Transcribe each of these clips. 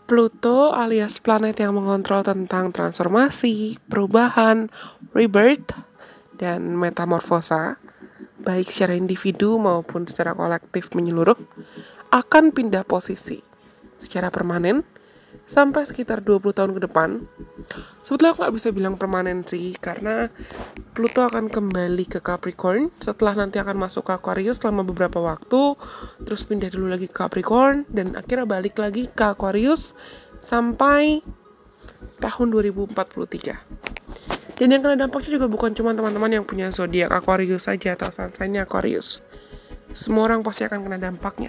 Pluto alias planet yang mengontrol tentang transformasi, perubahan, rebirth, dan metamorfosa, baik secara individu maupun secara kolektif menyeluruh, akan pindah posisi secara permanen sampai sekitar 20 tahun ke depan. Sebetulnya aku gak bisa bilang permanen sih, karena Pluto akan kembali ke Capricorn setelah nanti akan masuk ke Aquarius selama beberapa waktu, terus pindah dulu lagi ke Capricorn, dan akhirnya balik lagi ke Aquarius sampai tahun 2043. Dan yang kena dampaknya juga bukan cuma teman-teman yang punya zodiak Aquarius saja atau sun sign-nya Aquarius. Semua orang pasti akan kena dampaknya.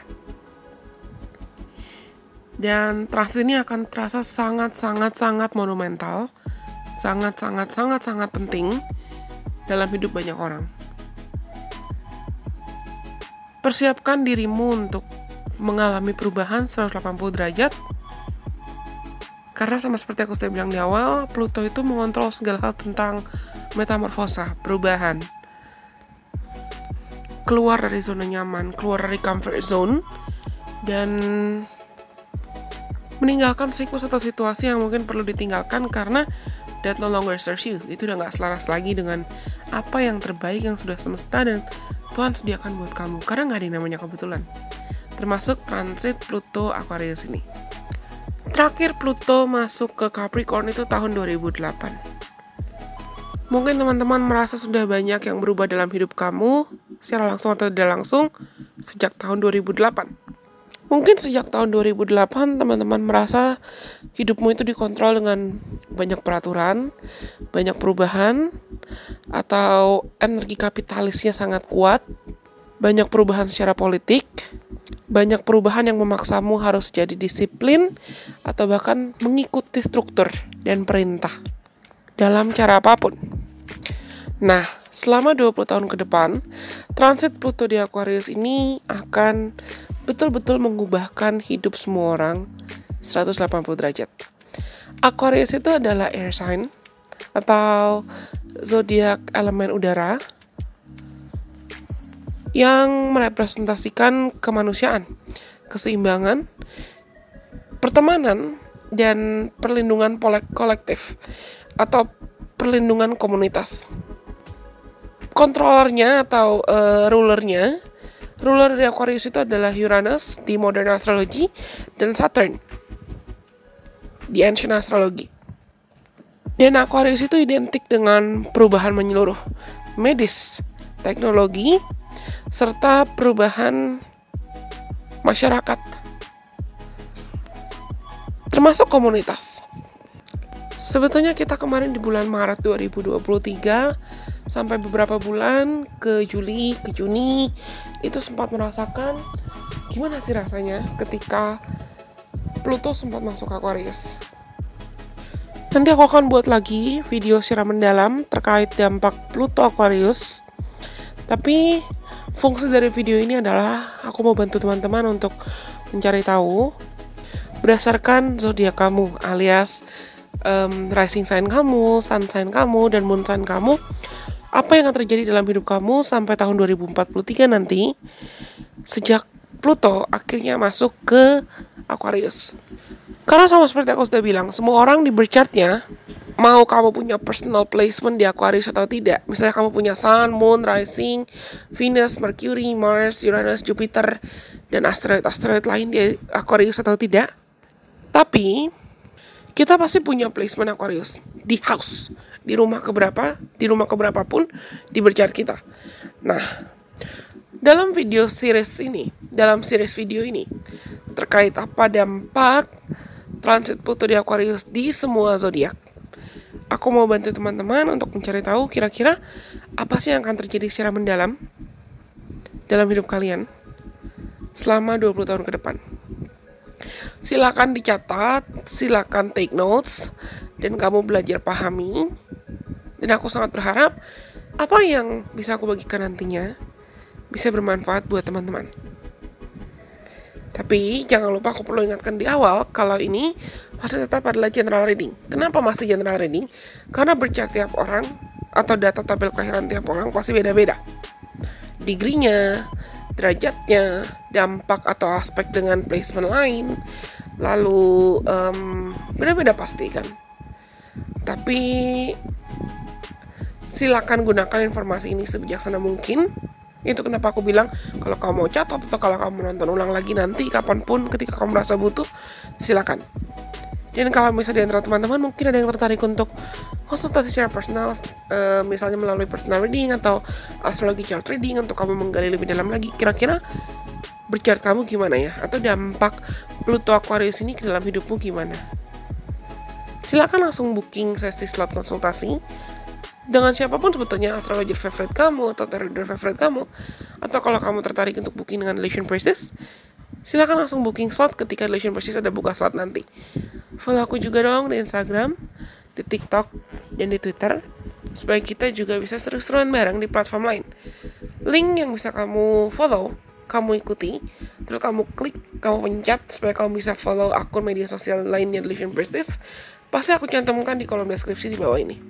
Dan transit ini akan terasa sangat monumental, sangat penting dalam hidup banyak orang. Persiapkan dirimu untuk mengalami perubahan 180 derajat, karena sama seperti aku sudah bilang di awal, Pluto itu mengontrol segala hal tentang metamorfosa, perubahan. Keluar dari zona nyaman, keluar dari comfort zone, dan meninggalkan siklus atau situasi yang mungkin perlu ditinggalkan karena that no longer serves you. Itu udah gak selaras lagi dengan apa yang terbaik yang sudah semesta dan Tuhan sediakan buat kamu. Karena gak ada yang namanya kebetulan. Termasuk transit Pluto Aquarius ini. Terakhir Pluto masuk ke Capricorn itu tahun 2008. Mungkin teman-teman merasa sudah banyak yang berubah dalam hidup kamu secara langsung atau tidak langsung sejak tahun 2008. Mungkin sejak tahun 2008 teman-teman merasa hidupmu itu dikontrol dengan banyak peraturan, banyak perubahan, atau energi kapitalisnya sangat kuat, banyak perubahan secara politik, banyak perubahan yang memaksamu harus jadi disiplin, atau bahkan mengikuti struktur dan perintah dalam cara apapun. Nah, selama 20 tahun ke depan, transit Pluto di Aquarius ini akan betul-betul mengubahkan hidup semua orang 180 derajat. Aquarius itu adalah air sign atau zodiak elemen udara yang merepresentasikan kemanusiaan, keseimbangan, pertemanan, dan perlindungan kolektif atau perlindungan komunitas. Kontrolernya atau ruler dari Aquarius itu adalah Uranus di modern astrology dan Saturn di ancient astrology. Dan Aquarius itu identik dengan perubahan menyeluruh, medis, teknologi, serta perubahan masyarakat, termasuk komunitas. Sebetulnya kita kemarin di bulan Maret 2023 sampai beberapa bulan ke Juli, ke Juni itu sempat merasakan gimana sih rasanya ketika Pluto sempat masuk Aquarius. Nanti aku akan buat lagi video secara mendalam terkait dampak Pluto Aquarius. Tapi fungsi dari video ini adalah aku mau bantu teman-teman untuk mencari tahu berdasarkan zodiak kamu alias rising sign kamu, sun sign kamu, dan moon sign kamu, apa yang akan terjadi dalam hidup kamu sampai tahun 2043 nanti sejak Pluto akhirnya masuk ke Aquarius. Karena sama seperti aku sudah bilang, semua orang di birth chartnya, mau kamu punya personal placement di Aquarius atau tidak, misalnya kamu punya Sun, Moon, Rising, Venus, Mercury, Mars, Uranus, Jupiter, dan asteroid lain di Aquarius atau tidak, tapi kita pasti punya placement Aquarius di house, di rumah keberapa pun di birth chart kita. Nah, dalam series video ini terkait apa dampak transit Pluto di Aquarius di semua zodiak, aku mau bantu teman-teman untuk mencari tahu kira-kira apa sih yang akan terjadi secara mendalam dalam hidup kalian selama 20 tahun ke depan. Silakan dicatat, silakan take notes, dan kamu belajar pahami. Dan aku sangat berharap apa yang bisa aku bagikan nantinya bisa bermanfaat buat teman-teman. Tapi jangan lupa aku perlu ingatkan di awal kalau ini masih tetap adalah general reading. Kenapa masih general reading? Karena birth chart tiap orang atau data tabel kelahiran tiap orang pasti beda-beda. Degree-nya, derajatnya, dampak atau aspek dengan placement lain, Lalu beda-beda pasti kan. Tapi silakan gunakan informasi ini sebijaksana mungkin. Itu kenapa aku bilang kalau kamu mau catat atau kalau kamu nonton ulang lagi nanti kapanpun ketika kamu merasa butuh, silakan. Dan kalau misalnya di antara teman-teman mungkin ada yang tertarik untuk konsultasi secara personal, misalnya melalui personal reading atau astrologi chart reading untuk kamu menggali lebih dalam lagi, kira-kira berchart kamu gimana ya, atau dampak Pluto Aquarius ini ke dalam hidupmu gimana. Silakan langsung booking sesi slot konsultasi dengan siapapun sebetulnya, astrologer favorite kamu atau tarot reader favorite kamu, atau kalau kamu tertarik untuk booking dengan Lesion Priestess, silakan langsung booking slot ketika Lesion Priestess ada buka slot nanti. Follow aku juga dong di Instagram, di TikTok, dan di Twitter, supaya kita juga bisa seru-seruan bareng di platform lain. Link yang bisa kamu follow, kamu ikuti, terus kamu klik, kamu pencet supaya kamu bisa follow akun media sosial lainnya Lesion Priestess, pasti aku cantumkan di kolom deskripsi di bawah ini.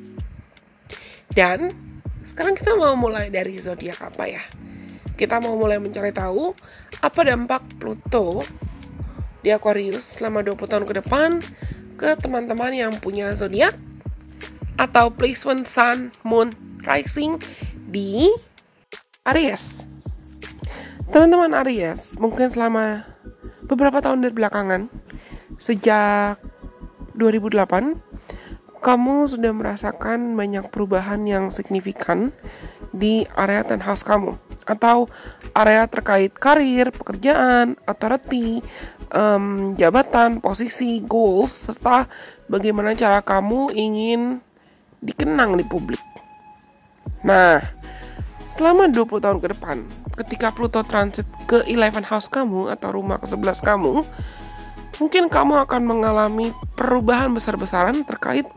Dan sekarang kita mau mulai dari zodiak apa ya? Kita mau mulai mencari tahu apa dampak Pluto di Aquarius selama 20 tahun ke depan ke teman-teman yang punya zodiak atau placement Sun, Moon, Rising di Aries. Teman-teman Aries, mungkin selama beberapa tahun dari belakangan, sejak 2008, kamu sudah merasakan banyak perubahan yang signifikan di area 10th house kamu, atau area terkait karir, pekerjaan, authority, jabatan, posisi, goals, serta bagaimana cara kamu ingin dikenang di publik. Nah, selama 20 tahun ke depan, ketika Pluto transit ke 11th house kamu atau rumah ke-11 kamu, mungkin kamu akan mengalami perubahan besar-besaran terkait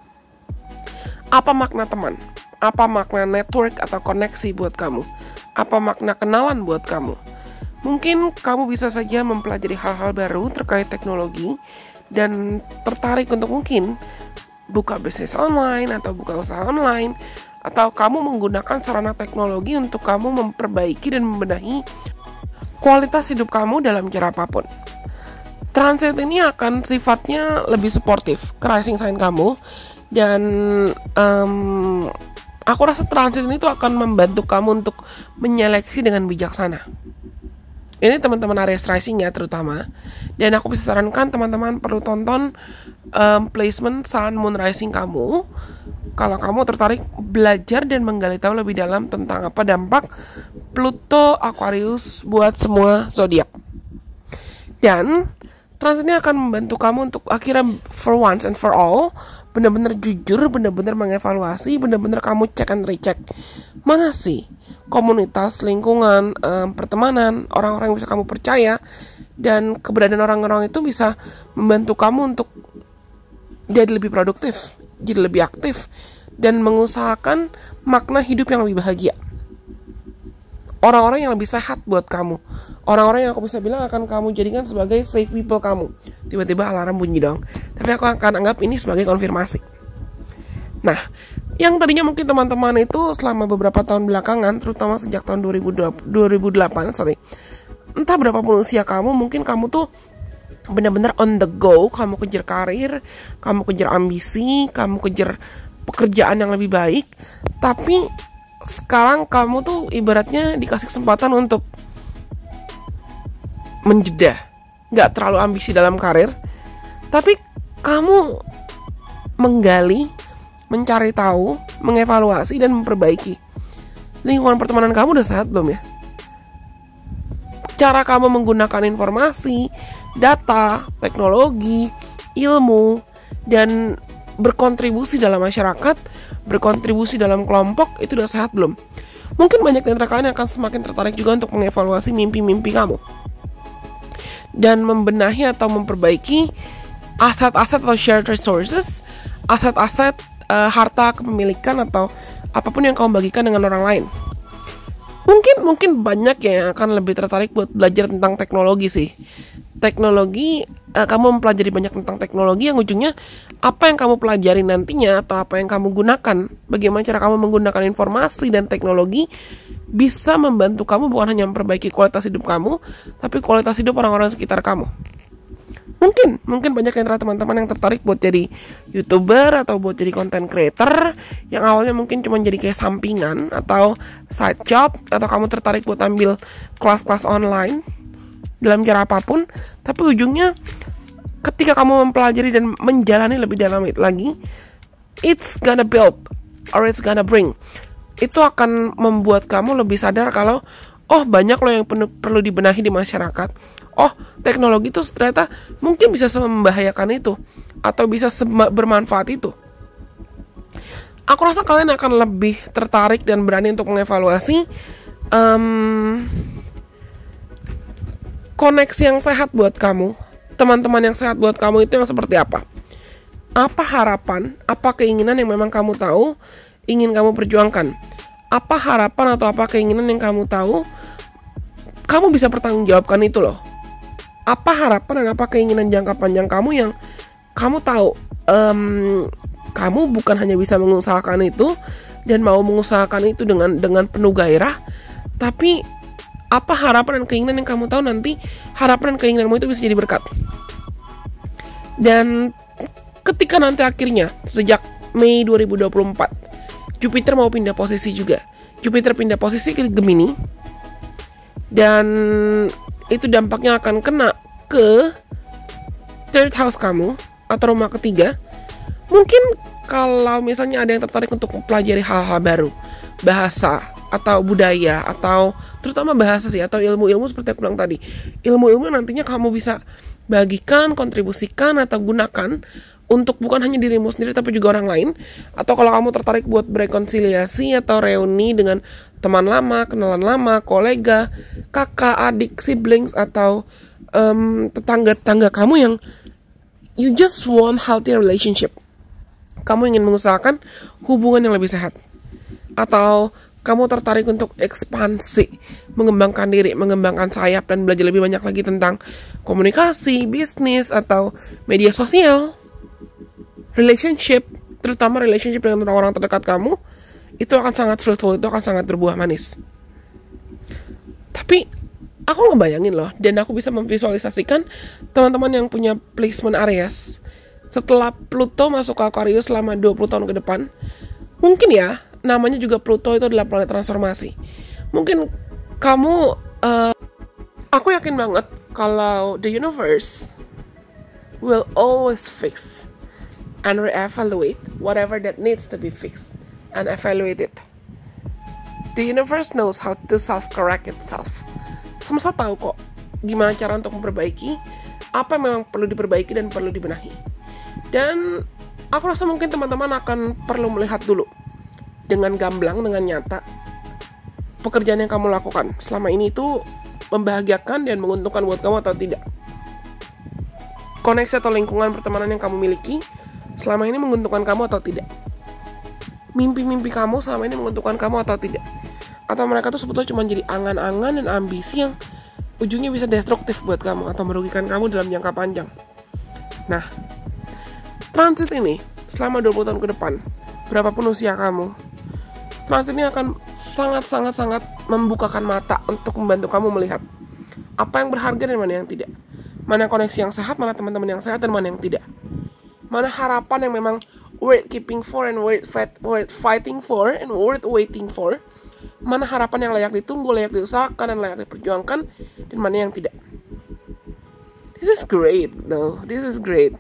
apa makna teman, apa makna network atau koneksi buat kamu, apa makna kenalan buat kamu. Mungkin kamu bisa saja mempelajari hal-hal baru terkait teknologi dan tertarik untuk mungkin buka bisnis online atau buka usaha online, atau kamu menggunakan sarana teknologi untuk kamu memperbaiki dan membenahi kualitas hidup kamu dalam cara apapun. Transit ini akan sifatnya lebih suportif ke rising sign kamu, dan aku rasa transit ini tuh akan membantu kamu untuk menyeleksi dengan bijaksana. Ini teman-teman Aries Rising ya terutama. Dan aku bisa sarankan teman-teman perlu tonton placement Sun, Moon, Rising kamu kalau kamu tertarik belajar dan menggali tahu lebih dalam tentang apa dampak Pluto Aquarius buat semua zodiak. Dan transit ini akan membantu kamu untuk akhirnya for once and for all benar-benar jujur, benar-benar mengevaluasi, benar-benar kamu cek and recheck. Mana sih komunitas, lingkungan, pertemanan, orang-orang yang bisa kamu percaya, dan keberadaan orang-orang itu bisa membantu kamu untuk jadi lebih produktif, jadi lebih aktif, dan mengusahakan makna hidup yang lebih bahagia. Orang-orang yang lebih sehat buat kamu, orang-orang yang aku bisa bilang akan kamu jadikan sebagai safe people kamu. Tiba-tiba alarm bunyi dong, tapi aku akan anggap ini sebagai konfirmasi. Nah, yang tadinya mungkin teman-teman itu selama beberapa tahun belakangan, terutama sejak tahun 2008, entah berapapun usia kamu, mungkin kamu tuh benar-benar on the go, kamu kejar karir, kamu kejar ambisi, kamu kejar pekerjaan yang lebih baik, tapi sekarang kamu tuh ibaratnya dikasih kesempatan untuk menjeda, gak terlalu ambisi dalam karir, tapi kamu menggali, mencari tahu, mengevaluasi, dan memperbaiki. Lingkungan pertemanan kamu udah sehat belum ya? Cara kamu menggunakan informasi, data, teknologi, ilmu, dan berkontribusi dalam masyarakat, berkontribusi dalam kelompok, itu udah sehat belum? Mungkin banyak di antara kalian akan semakin tertarik juga untuk mengevaluasi mimpi-mimpi kamu dan membenahi atau memperbaiki aset-aset atau shared resources, aset-aset harta kepemilikan atau apapun yang kamu bagikan dengan orang lain. Mungkin banyak yang akan lebih tertarik buat belajar tentang teknologi sih. Teknologi, kamu mempelajari banyak tentang teknologi yang ujungnya apa yang kamu pelajari nantinya atau apa yang kamu gunakan, bagaimana cara kamu menggunakan informasi dan teknologi bisa membantu kamu bukan hanya memperbaiki kualitas hidup kamu, tapi kualitas hidup orang-orang sekitar kamu. Mungkin banyak yang teman-teman yang tertarik buat jadi YouTuber atau buat jadi content creator yang awalnya mungkin cuma jadi kayak sampingan atau side job, atau kamu tertarik buat ambil kelas-kelas online dalam cara apapun, tapi ujungnya ketika kamu mempelajari dan menjalani lebih dalam lagi, it's gonna build or it's gonna bring, itu akan membuat kamu lebih sadar kalau banyak loh yang perlu dibenahi di masyarakat. Teknologi itu ternyata mungkin bisa membahayakan itu atau bisa bermanfaat itu. Aku rasa kalian akan lebih tertarik dan berani untuk mengevaluasi koneksi yang sehat buat kamu, teman-teman yang sehat buat kamu itu yang seperti apa. Apa harapan, apa keinginan yang memang kamu tahu ingin kamu perjuangkan. Apa harapan atau apa keinginan yang kamu tahu kamu bisa pertanggungjawabkan itu loh. Apa harapan dan apa keinginan jangka panjang kamu yang kamu tahu kamu bukan hanya bisa mengusahakan itu dan mau mengusahakan itu dengan penuh gairah, tapi apa harapan dan keinginan yang kamu tahu nanti harapan dan keinginanmu itu bisa jadi berkat. Dan ketika nanti akhirnya sejak Mei 2024 Jupiter mau pindah posisi juga. Jupiter pindah posisi ke Gemini, dan itu dampaknya akan kena ke third house kamu atau rumah ketiga. Mungkin kalau misalnya ada yang tertarik untuk mempelajari hal-hal baru, bahasa atau budaya, atau terutama bahasa sih, atau ilmu-ilmu seperti aku bilang tadi, ilmu-ilmu nantinya kamu bisa bagikan, kontribusikan atau gunakan untuk bukan hanya dirimu sendiri tapi juga orang lain. Atau kalau kamu tertarik buat berekonsiliasi atau reuni dengan teman lama, kenalan lama, kolega, kakak, adik, siblings, atau tetangga-tetangga kamu yang you just want healthy relationship. Kamu ingin mengusahakan hubungan yang lebih sehat. Atau kamu tertarik untuk ekspansi, mengembangkan diri, mengembangkan sayap, dan belajar lebih banyak lagi tentang komunikasi, bisnis, atau media sosial, relationship, terutama relationship dengan orang-orang terdekat kamu, itu akan sangat fruitful, itu akan sangat berbuah manis. Tapi aku ngebayangin loh, dan aku bisa memvisualisasikan teman-teman yang punya placement Aries setelah Pluto masuk ke Aquarius selama 20 tahun ke depan. Mungkin ya, namanya juga Pluto itu adalah planet transformasi. Mungkin kamu aku yakin banget kalau the universe will always fix and re-evaluate whatever that needs to be fixed and evaluate it. The universe knows how to self-correct itself. Semesta tahu kok gimana cara untuk memperbaiki apa yang memang perlu diperbaiki dan perlu dibenahi. Dan aku rasa mungkin teman-teman akan perlu melihat dulu dengan gamblang, dengan nyata, pekerjaan yang kamu lakukan selama ini itu membahagiakan dan menguntungkan buat kamu atau tidak. Koneksi atau lingkungan pertemanan yang kamu miliki selama ini menguntungkan kamu atau tidak. Mimpi-mimpi kamu selama ini menguntungkan kamu atau tidak. Atau mereka tuh sebetulnya cuma jadi angan-angan dan ambisi yang ujungnya bisa destruktif buat kamu atau merugikan kamu dalam jangka panjang. Nah, transit ini selama 20 tahun ke depan, berapapun usia kamu, transit ini akan sangat-sangat membukakan mata untuk membantu kamu melihat apa yang berharga dan mana yang tidak. Mana koneksi yang sehat, mana teman-teman yang sehat, dan mana yang tidak. Mana harapan yang memang worth keeping for and worth fighting for and worth waiting for. Mana harapan yang layak ditunggu, layak diusahakan, dan layak diperjuangkan, dan mana yang tidak. This is great though. This is great.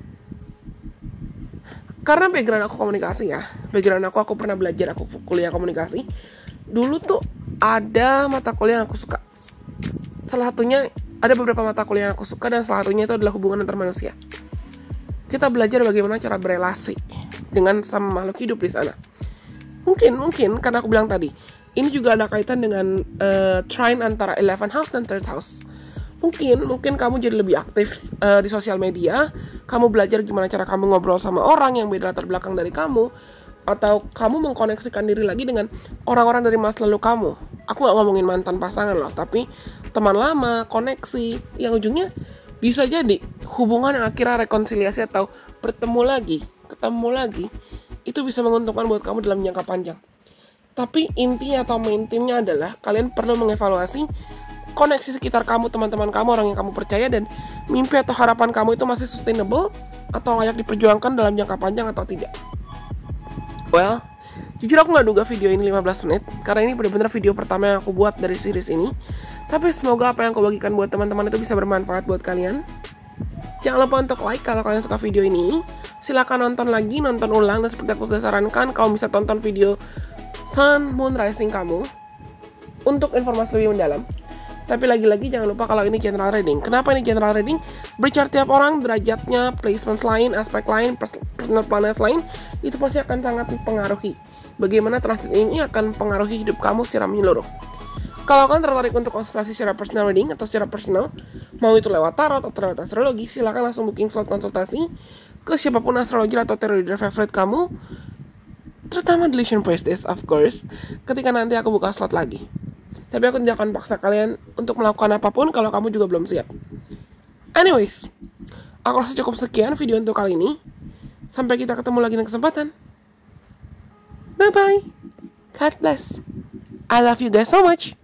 Karena background aku komunikasi ya. Background aku pernah belajar, aku kuliah komunikasi. Dulu tuh ada mata kuliah yang aku suka. Salah satunya, ada beberapa mata kuliah yang aku suka, dan salah satunya itu adalah hubungan antar manusia. Kita belajar bagaimana cara berelasi dengan sama makhluk hidup di sana. Mungkin karena aku bilang tadi, ini juga ada kaitan dengan trine antara 11th house dan 3rd house. Mungkin kamu jadi lebih aktif di sosial media. Kamu belajar gimana cara kamu ngobrol sama orang yang beda latar belakang dari kamu, atau kamu mengkoneksikan diri lagi dengan orang-orang dari masa lalu kamu. Aku gak ngomongin mantan pasangan loh, tapi teman lama, koneksi, yang ujungnya bisa jadi hubungan yang akhirnya rekonsiliasi atau ketemu lagi, itu bisa menguntungkan buat kamu dalam jangka panjang. Tapi intinya atau main theme-nya adalah kalian perlu mengevaluasi koneksi sekitar kamu, teman-teman kamu, orang yang kamu percaya, dan mimpi atau harapan kamu itu masih sustainable atau layak diperjuangkan dalam jangka panjang atau tidak. Well, jujur aku gak duga video ini 15 menit, karena ini benar-benar video pertama yang aku buat dari series ini. Tapi semoga apa yang aku bagikan buat teman-teman itu bisa bermanfaat buat kalian. Jangan lupa untuk like kalau kalian suka video ini. Silakan nonton lagi, nonton ulang, dan seperti aku sudah sarankan, kamu bisa tonton video Sun Moon Rising kamu untuk informasi lebih mendalam. Tapi lagi-lagi jangan lupa kalau ini general reading. Kenapa ini general reading? Berchart tiap orang, derajatnya, placements lain, aspek lain, personal planet lain, itu pasti akan sangat mempengaruhi bagaimana transit ini akan mempengaruhi hidup kamu secara menyeluruh. Kalau kalian tertarik untuk konsultasi secara personal reading atau secara personal, mau itu lewat tarot atau lewat astrologi, silakan langsung booking slot konsultasi ke siapapun astrologer atau tarot reader favorite kamu, terutama Delusion Priestess of course, ketika nanti aku buka slot lagi. Tapi aku tidak akan paksa kalian untuk melakukan apapun kalau kamu juga belum siap. Anyways, aku rasa cukup sekian video untuk kali ini. Sampai kita ketemu lagi di kesempatan. Bye-bye. God bless. I love you guys so much.